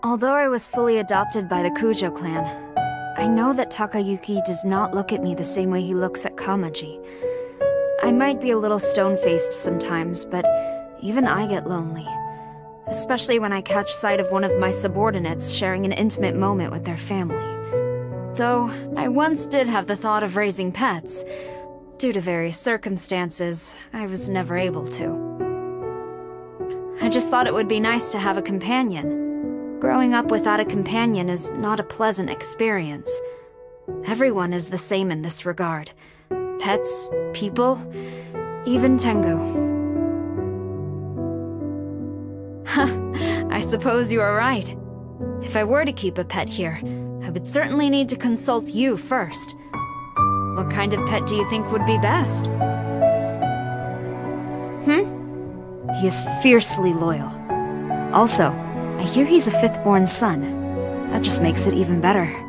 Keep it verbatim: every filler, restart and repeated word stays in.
Although I was fully adopted by the Kujo clan, I know that Takayuki does not look at me the same way he looks at Kamaji. I might be a little stone-faced sometimes, but even I get lonely. Especially when I catch sight of one of my subordinates sharing an intimate moment with their family. Though, I once did have the thought of raising pets. Due to various circumstances, I was never able to. I just thought it would be nice to have a companion. Growing up without a companion is not a pleasant experience. Everyone is the same in this regard. Pets, people, even Tengu. I suppose you are right. If I were to keep a pet here, I would certainly need to consult you first. What kind of pet do you think would be best? Hmm? He is fiercely loyal. Also, I hear he's a fifth-born son. That just makes it even better.